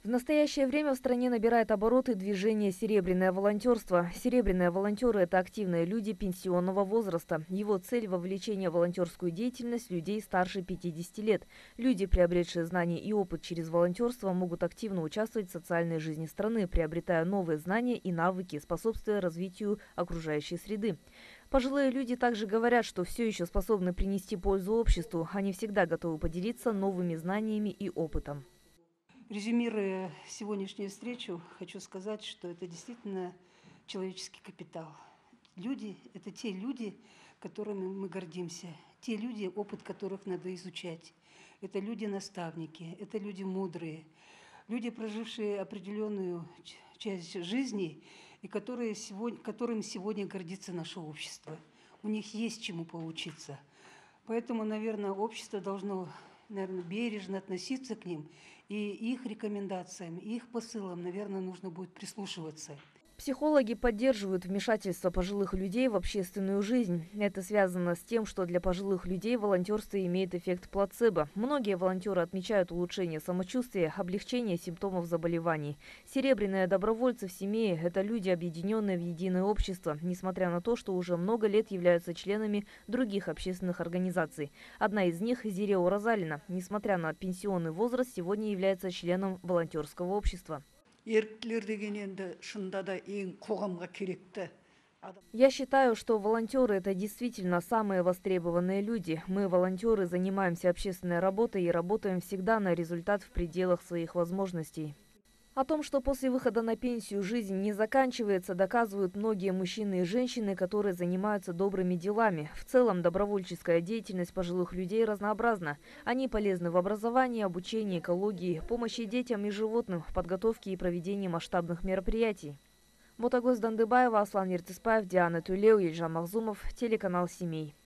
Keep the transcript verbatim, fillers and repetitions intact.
В настоящее время в стране набирает обороты движение «Серебряное волонтерство». Серебряные волонтеры – это активные люди пенсионного возраста. Его цель – вовлечение в волонтерскую деятельность людей старше пятидесяти лет. Люди, приобретшие знания и опыт через волонтерство, могут активно участвовать в социальной жизни страны, приобретая новые знания и навыки, способствуя развитию окружающей среды. Пожилые люди также говорят, что все еще способны принести пользу обществу. Они всегда готовы поделиться новыми знаниями и опытом. Резюмируя сегодняшнюю встречу, хочу сказать, что это действительно человеческий капитал. Люди – это те люди, которыми мы гордимся, те люди, опыт которых надо изучать. Это люди-наставники, это люди мудрые, люди, прожившие определенную часть жизни и которые сегодня, которым сегодня гордится наше общество. У них есть чему поучиться. Поэтому, наверное, общество должно, наверное, бережно относиться к ним, и их рекомендациям, их посылам, наверное, нужно будет прислушиваться. Психологи поддерживают вмешательство пожилых людей в общественную жизнь. Это связано с тем, что для пожилых людей волонтерство имеет эффект плацебо. Многие волонтеры отмечают улучшение самочувствия, облегчение симптомов заболеваний. Серебряные добровольцы в семье – это люди, объединенные в единое общество, несмотря на то, что уже много лет являются членами других общественных организаций. Одна из них – Зирео Розалина, несмотря на пенсионный возраст, сегодня является членом волонтерского общества. Я считаю, что волонтеры – это действительно самые востребованные люди. Мы, волонтеры, занимаемся общественной работой и работаем всегда на результат в пределах своих возможностей. О том, что после выхода на пенсию жизнь не заканчивается, доказывают многие мужчины и женщины, которые занимаются добрыми делами. В целом, добровольческая деятельность пожилых людей разнообразна. Они полезны в образовании, обучении, экологии, помощи детям и животным, в подготовке и проведении масштабных мероприятий. Ботагөз Дандыбаева, Аслан Ертиспаев, Диана Тулеу, Ельжан Махзумов, телеканал «Семей».